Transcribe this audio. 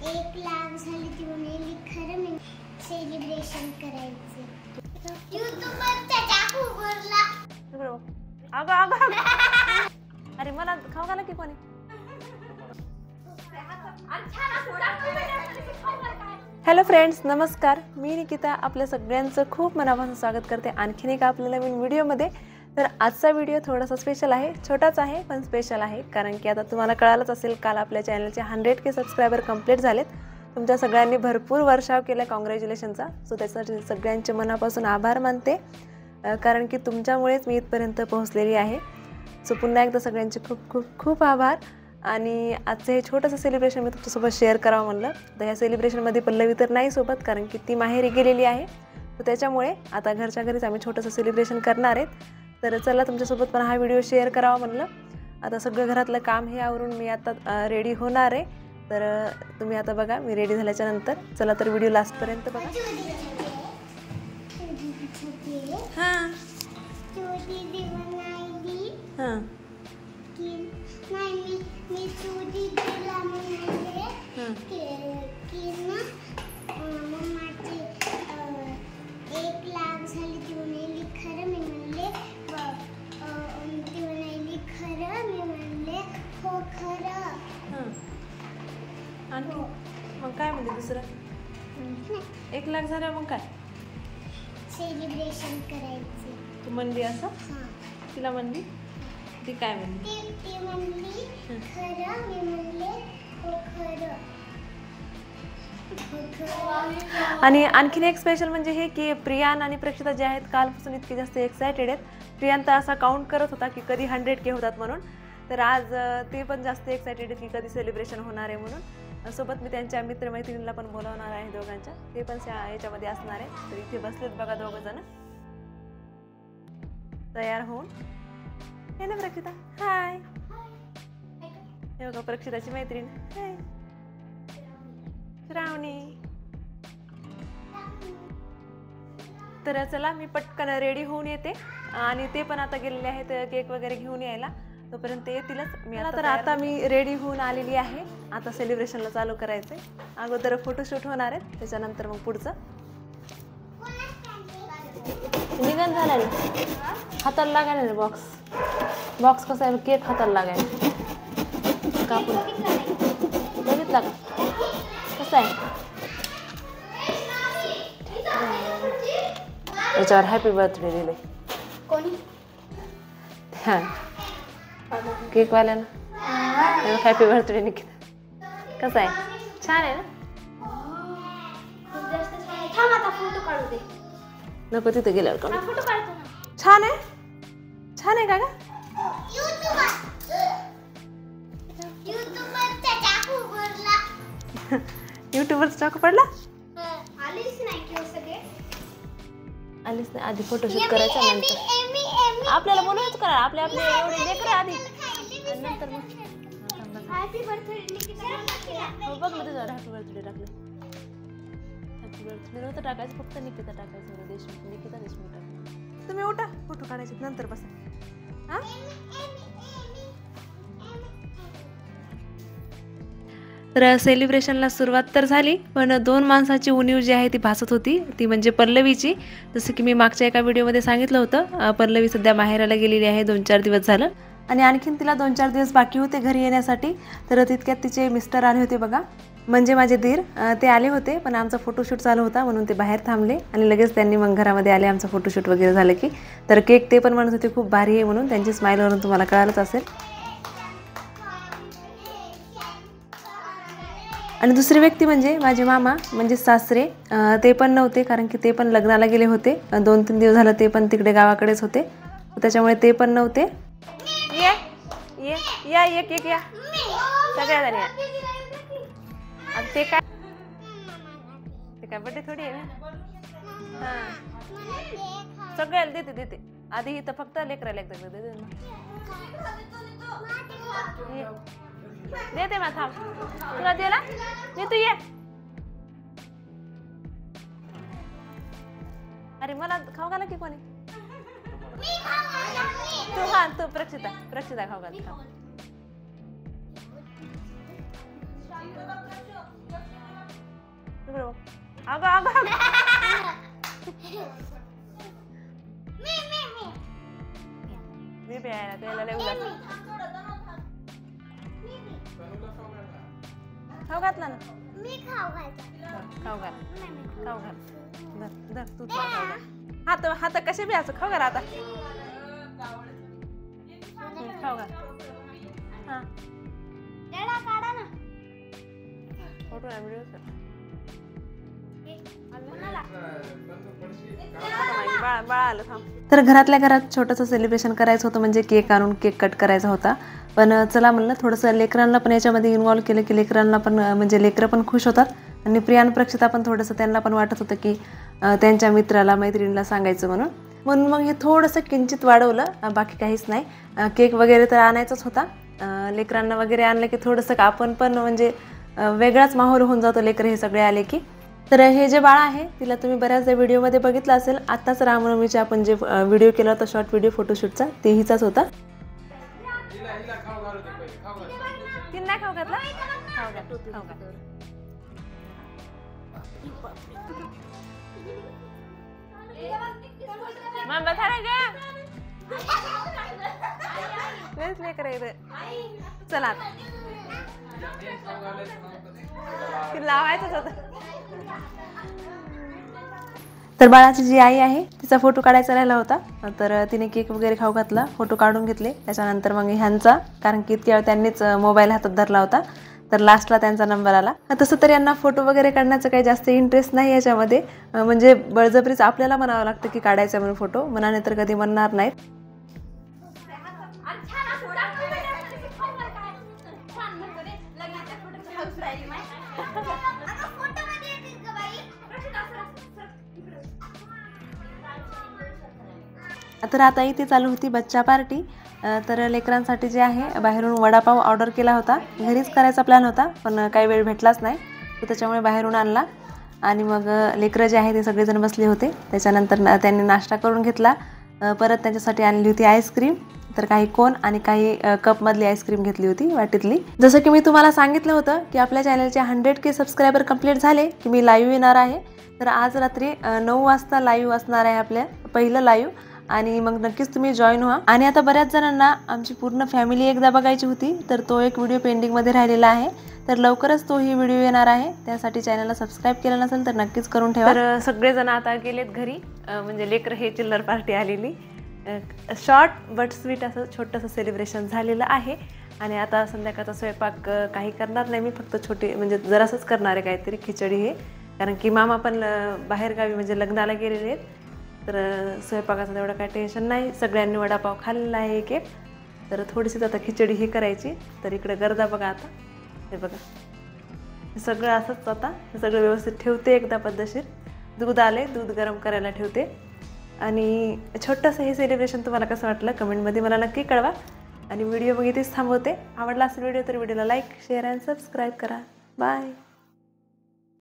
1 लाख झाली ती म्हणाली खरं मी सेलिब्रेशन करायचे. यूट्यूबवरचा चाकू उघडला. अगं अरे मला खाऊ घाला की कोणी. हॅलो फ्रेंड्स, नमस्कार. मी निकिता आपल्या सगळ्यांचं खूप मनापासून स्वागत करते आणखीन एका आपल्या नवीन व्हिडिओमध्ये. तर आजचा व्हिडिओ थोडासा स्पेशल आहे, छोटाच आहे पण स्पेशल आहे, कारण की आता तुम्हाला कळालंच असेल काल आपल्या चॅनलचे 100K सबस्क्रायबर कंप्लीट झालेत. तुमच्या सगळ्यांनी भरपूर वर्षाव केला, कॉंग्रॅच्युलेशनचा. सो त्यासाठी सगळ्यांचे मनापासून आभार मानते, कारण की तुमच्यामुळेच मी इथपर्यंत पोहोचलेली आहे. सो पुन्हा एकदा सगळ्यांचे खूप खूप खूप आभार. आणि आजचं हे छोटंसं सेलिब्रेशन मी तुमच्यासोबत शेअर करावं म्हणलं. तर ह्या सेलिब्रेशनमध्ये पल्लवी तर नाही सोबत, कारण की ती माहेरी गेलेली आहे. तर त्याच्यामुळे आता घरच्या घरीच आम्ही छोटंसं सेलिब्रेशन करणार आहेत. तर चला तुमच्यासोबत पण हा व्हिडिओ शेअर करावा म्हणलं. आता सगळं घरातलं काम हे आवरून मी आता रेडी होणार आहे. तर तुम्ही आता बघा मी रेडी झाल्याच्या नंतर. चला तर व्हिडिओ लास्टपर्यंत बघा. हां हां आणि मग काय म्हणते दुसरं? 1 लाख झालं मग काय सेलिब्रेशन करायचे. तू म्हणली असं? तिला म्हणली? ती काय म्हणली? ती म्हणली खरं. मी म्हणले हो खरं. आणि आणखीन एक स्पेशल म्हणजे हे की प्रियान आणि प्रक्षिता जे आहेत कालपासून इतके जास्त एक्सायटेड आहेत. प्रियान तर असा काउंट करत होता की कधी 100K होतात म्हणून. तर आज ते पण जास्त एक्सायटेड आहेत की कधी सेलिब्रेशन होणार आहे म्हणून. सोबत मी त्यांच्या मित्रमैत्रिणीला पण बोलावणार आहे दोघांच्या. ते पण याच्यामध्ये असणार आहे. तर इथे बसलेत बघा दोघं जण तयार होऊन. हे ना प्रक्षिता, हाय. हे बघा प्रक्षिताची मैत्रीण, हाय श्रावणी. तर चला मी पटकन रेडी होऊन येते. आणि ते पण आता गेलेले आहेत केक वगैरे घेऊन यायला. तोपर्यंत येतीलच. आता मी रेडी होऊन आलेली आहे. आता सेलिब्रेशनला चालू करायचं आहे. अगोदर फोटोशूट होणार आहेत, त्याच्यानंतर मग पुढचं निघण झालं ना. हाताला लागायला ना बॉक्स कसा आहे, केक हाताला लागायला. कापून बघितला का कसा आहे? याच्यावर हॅपी बर्थडे लिहिले कोणी? हां केकवाल्यानं हॅपी बर्थडे निकिता. कसं आहे? छान आहे ना? नको तिथं गेल्यावर का? छान आहे. छान आहे का ग? युट्यूबवरचा चाकू पडला? आलीच नाही. आधी फोटोशूट करायचा, नंतर आपल्याला बोलवायचं करा. आपले एवढे लेकर आधी नंतर मग हॅपी बर्थडे हो बघ ना तुझ्यावर हॅपी बर्थडे टाकलं. हॅपी बर्थडे नव्हतं टाकायचं, फक्त निकिता टाकायचं. देशमुख, निकिता देशमुख टाकायचं. तुम्ही उठा, फोटो काढायचे नंतर बसा. हां तर सेलिब्रेशनला सुरुवात तर झाली, पण 2 माणसाची उणीव जी आहे ती भासत होती. ती म्हणजे पल्लवीची. जसं की मी मागच्या एका व्हिडिओमध्ये सांगितलं होतं, पल्लवी सध्या माहेराला गेलेली आहे 2-4 दिवस झालं. आणि आणखीन तिला 2-4 दिवस बाकी होते घरी येण्यासाठी. तर तितक्यात तिचे मिस्टर आले होते बघा, म्हणजे माझे दीर. ते आले होते, पण आमचा फोटोशूट चालू होता म्हणून ते बाहेर थांबले. आणि लगेच त्यांनी मग घरामध्ये आले आमचं फोटोशूट वगैरे झालं की. तर केक ते पण म्हणत होते खूप भारी आहे म्हणून. त्यांची स्माईलवरून तुम्हाला कळालंच असेल. आणि दुसरी व्यक्ती म्हणजे माझे मामा, म्हणजे सासरे. ते पण नव्हते, कारण की ते पण लग्नाला गेले होते. 2-3 दिवस झालं ते पण तिकडे गावाकडेच होते. त्याच्यामुळे ते पण नव्हते. या या एक या सगळ्या जणी या. ते काय बड्डे थोडी आहे ना. हां सगळ्याला देते. आधी इथं फक्त लेकराला एकदा देते ना. देते मग थांब. तुला दिला मी, तू ये. अरे मला खाऊ घाला की कोणी. तू हां तू प्रक्षिता खाऊ घाल. अगं अगं मी प्यायला त्याला लय उगाच खाऊ घातला ना मी खाऊ घालते. खाऊ घाल खाऊ घाल धर धर तू खाऊ घाल हात हात कसे बी असं खाऊ घाल आता खाऊ घाल हा डळा काढा ना. फोटो ना व्हिडिओ सर तर घरातल्या घरात छोटंसं सेलिब्रेशन करायचं होतं म्हणजे केक आणून केक कट करायचा होता. पण चला म्हणलं थोडंसं लेकरांना पण याच्यामध्ये इन्व्हॉल्व केलं की लेकरांना पण म्हणजे लेकरं पण खुश होतात आणि प्रियान प्रक्षिता पण थोडंसं त्यांना पण वाटत होतं की त्यांच्या मित्राला मैत्रिणीला सांगायचं म्हणून मग हे थोडंसं किंचित वाढवलं बाकी काहीच नाही. केक वगैरे तर आणायचाच होता. लेकरांना वगैरे आणलं की थोडंसं आपण पण म्हणजे वेगळाच माहोल होऊन जातो लेकर हे सगळे आले की. तर हे जे बाळ आहे तिला तुम्ही बऱ्याचदा व्हिडिओमध्ये बघितलं असेल. आत्ताच रामनवमीचे आपण जे व्हिडिओ केला होता शॉर्ट व्हिडिओ फोटोशूटचा ते हिचाच होता. तिला खाऊ घातला खाऊ घाल खाऊ घाल मग बसा ना ग लयच लेकर आहे चला तिला लावायचंच होतं. तर बाळाची जी आई आहे तिचा फोटो काढायचा राहिला होता. तर तिने केक वगैरे खाऊ घातला फोटो काढून घेतले. त्याच्यानंतर मग ह्यांचा कारण की इतक्या वेळ त्यांनीच मोबाईल हातात धरला होता तर लास्टला त्यांचा नंबर आला. तसं तर यांना फोटो वगैरे काढण्याचं काही जास्त इंटरेस्ट नाही याच्यामध्ये म्हणजे बळजबरीच आपल्याला म्हणावं लागतं की काढायचं म्हणून फोटो मनाने तर कधी म्हणणार नाहीत. तर आता इथे चालू होती बच्चा पार्टी. तर लेकरांसाठी जे आहे बाहेरून वडापाव ऑर्डर केला होता. घरीच करायचा प्लॅन होता पण काही वेळ भेटलाच नाही तर त्याच्यामुळे बाहेरून आणला आणि मग लेकरं जे आहे ते सगळेजण बसले होते. त्याच्यानंतर त्यांनी नाश्ता करून घेतला. परत त्यांच्यासाठी आणली होती आईस्क्रीम. तर काही कोन आणि काही कपमधली आईस्क्रीम घेतली होती वाटीतली. जसं की मी तुम्हाला सांगितलं होतं की आपल्या चॅनलचे 100K सबस्क्रायबर कंप्लीट झाले की मी लाईव्ह येणार आहे. तर आज रात्री 9 वाजता लाईव्ह असणार आहे आपल्या पहिलं लाईव्ह आणि मग नक्कीच तुम्ही जॉईन व्हा. आणि आता बऱ्याच जणांना आमची पूर्ण फॅमिली एकदा बघायची होती तर तो एक व्हिडिओ पेंडिंगमध्ये राहिलेला आहे. तर लवकरच तोही व्हिडिओ येणार आहे. त्यासाठी चॅनलला सबस्क्राईब केलं नसेल तर नक्कीच करून ठेवा. तर सगळेजण आता गेलेत घरी म्हणजे लेकर हे चिल्लर पार्टी आलेली. शॉर्ट बट स्वीट असं छोटंसं सेलिब्रेशन झालेलं आहे. आणि आता संध्याकाळचा स्वयंपाक काही करणार नाही मी फक्त छोटे म्हणजे जरासंच करणार आहे काहीतरी खिचडी हे कारण की मामा पण बाहेरगावी म्हणजे लग्नाला गेलेले आहेत. तर स्वयंपाकाचं तेवढं काही टेन्शन नाही. सगळ्यांनी वडापाव खाल्लेला आहे एक एक तर थोडीशीच आता खिचडी ही करायची. तर इकडे गर्दा बघा आता हे बघा हे सगळं असंच आता हे सगळं व्यवस्थित ठेवते एकदा पद्धतशीर. दूध आले दूध गरम करायला ठेवते. आणि छोटंसं हे सेलिब्रेशन तुम्हाला कसं वाटलं कमेंटमध्ये मला नक्की कळवा. आणि व्हिडिओ मग इथेच थांबवते. आवडला असेल व्हिडिओ तर व्हिडिओला लाईक शेअर अँड सबस्क्राईब करा. बाय.